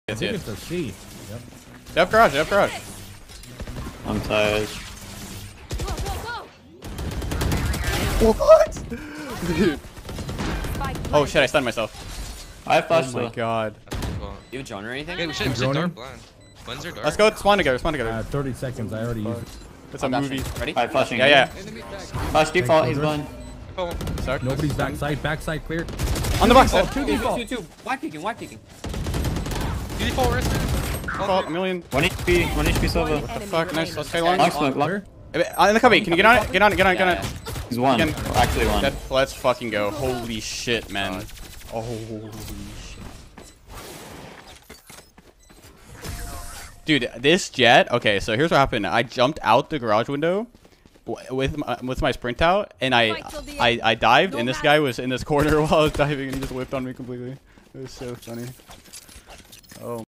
I think it's a C. Yep. Up garage, up garage. I'm tired. What? Dude. Oh shit, I stunned myself. I have flash Oh my though. god. You have a drone or anything? Hey, we should dark blind. When's our dark? Let's go spawn together, spawn together. 30 seconds. I already used it. It's a movie. Ready? Alright, flashing. Yeah, yeah. Flash default, he's blind. Oh, Sorry. Nobody's backside. Backside clear. On the box. Oh, two. Wide peeking, wide peeking. beautiful wrist. Oh, a million. 1 HP silver. What the fuck? Nice. Let's play long. Long smoke, long. In the cubby. Can you get on it? Get on it. Get on it. Get on it. He's one. Again. Actually one. Dead. Let's fucking go. Holy shit, man. Oh, holy shit. Dude, this jet. Okay, so here's what happened. I jumped out the garage window with my sprint out, and I dived, and this guy was in this corner while I was diving, and he just whipped on me completely. It was so funny. Oh.